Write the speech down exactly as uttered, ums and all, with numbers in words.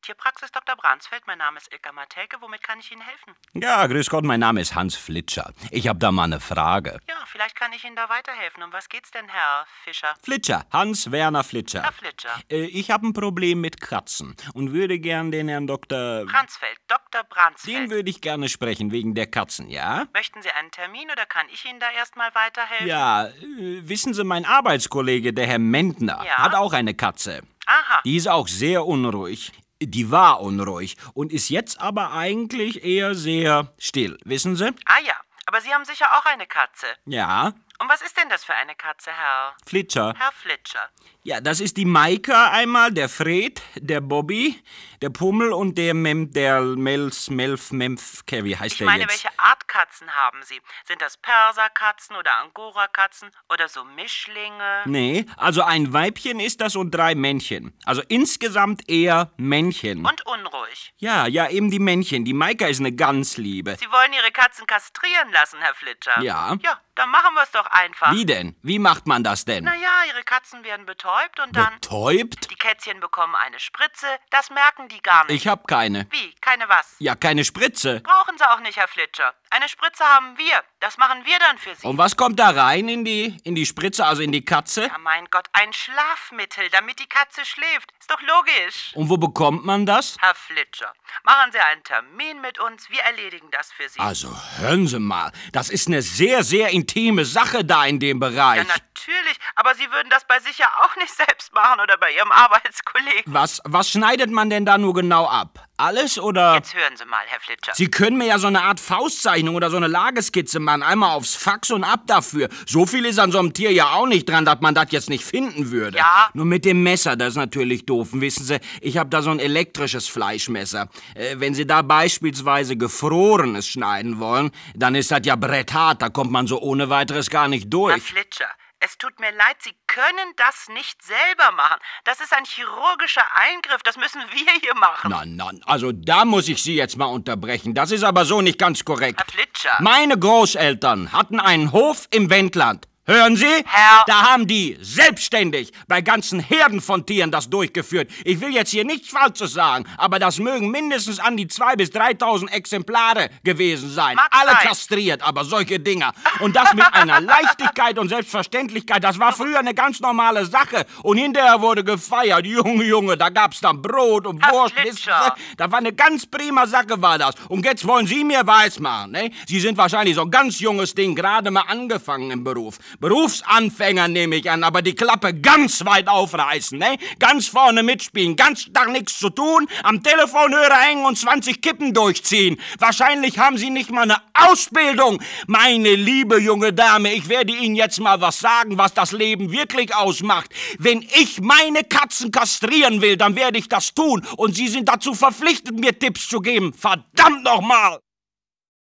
Tierpraxis Doktor Bransfeld, mein Name ist Ilka Matelke. Womit kann ich Ihnen helfen? Ja, grüß Gott, mein Name ist Hans Flitscher. Ich hab da mal eine Frage. Ja, vielleicht kann ich Ihnen da weiterhelfen. Um was geht's denn, Herr Fischer? Flitscher, Hans-Werner Flitscher. Herr Flitscher. Äh, ich habe ein Problem mit Katzen und würde gern den Herrn Doktor... Bransfeld, Doktor Bransfeld. Den würde ich gerne sprechen, wegen der Katzen, ja? Möchten Sie einen Termin oder kann ich Ihnen da erstmal weiterhelfen? Ja, äh, wissen Sie, mein Arbeitskollege, der Herr Mentner, Ja? hat auch eine Katze. Aha. Die ist auch sehr unruhig. Die war unruhig und ist jetzt aber eigentlich eher sehr still, wissen Sie? Ah ja, aber Sie haben sicher auch eine Katze. Ja, Und was ist denn das für eine Katze, Herr? Flitscher. Herr Flitscher. Ja, das ist die Maika einmal, der Fred, der Bobby, der Pummel und der Mem, der Mels, Melf, Mempf, wie heißt Ich der meine, jetzt? welche Art Katzen haben Sie? Sind das Perserkatzen oder Angora-Katzen oder so Mischlinge? Nee, also ein Weibchen ist das und drei Männchen. Also insgesamt eher Männchen. Und unruhig. Ja, ja, eben die Männchen. Die Maika ist eine ganz liebe. Sie wollen Ihre Katzen kastrieren lassen, Herr Flitscher? Ja. Ja, dann machen wir es doch einfach. Wie denn? Wie macht man das denn? Naja, Ihre Katzen werden betäubt und dann... Betäubt? Die Kätzchen bekommen eine Spritze, das merken die gar nicht. Ich hab keine. Wie? Keine was? Ja, keine Spritze. Brauchen Sie auch nicht, Herr Flitscher. Eine Spritze haben wir. Das machen wir dann für Sie. Und was kommt da rein in die, in die Spritze, also in die Katze? Ja, mein Gott, ein Schlafmittel, damit die Katze schläft. Ist doch logisch. Und wo bekommt man das? Herr Flitscher, machen Sie einen Termin mit uns. Wir erledigen das für Sie. Also, hören Sie mal. Das ist eine sehr, sehr intime Sache da in dem Bereich. Ja, natürlich. Aber Sie würden das bei sich ja auch nicht selbst machen oder bei Ihrem Arbeitskollegen. Was, was schneidet man denn da nur genau ab? Alles oder... Jetzt hören Sie mal, Herr Flitscher. Sie können mir ja so eine Art Faustzeichnung oder so eine Lageskizze machen. Einmal aufs Fax und ab dafür. So viel ist an so einem Tier ja auch nicht dran, dass man das jetzt nicht finden würde. Ja. Nur mit dem Messer, das ist natürlich doof. Und wissen Sie, ich habe da so ein elektrisches Fleischmesser. Äh, wenn Sie da beispielsweise Gefrorenes schneiden wollen, dann ist das ja bretthart. Da kommt man so ohne weiteres gar nicht Herr durch. Flitscher, es tut mir leid, Sie können das nicht selber machen. Das ist ein chirurgischer Eingriff, das müssen wir hier machen. Na, na, also da muss ich Sie jetzt mal unterbrechen. Das ist aber so nicht ganz korrekt. Herr Flitscher. Meine Großeltern hatten einen Hof im Wendland. Hören Sie? Herr- Da haben die selbstständig bei ganzen Herden von Tieren das durchgeführt. Ich will jetzt hier nichts Falsches sagen, aber das mögen mindestens an die zweitausend bis dreitausend Exemplare gewesen sein. Mag Alle sein. kastriert, aber solche Dinger. Und das mit einer Leichtigkeit und Selbstverständlichkeit, das war früher eine ganz normale Sache. Und hinterher wurde gefeiert. Junge, Junge, da gab's dann Brot und Herr Wurst. Flitscher. Das war eine ganz prima Sache, war das. Und jetzt wollen Sie mir weismachen, ne? Sie sind wahrscheinlich so ein ganz junges Ding, gerade mal angefangen im Beruf. Berufsanfänger nehme ich an, aber die Klappe ganz weit aufreißen, ne? Ganz vorne mitspielen, ganz Tag nichts zu tun, am Telefonhörer hängen und zwanzig Kippen durchziehen. Wahrscheinlich haben Sie nicht mal eine Ausbildung. Meine liebe junge Dame, ich werde Ihnen jetzt mal was sagen, was das Leben wirklich ausmacht. Wenn ich meine Katzen kastrieren will, dann werde ich das tun. Und Sie sind dazu verpflichtet, mir Tipps zu geben. Verdammt nochmal!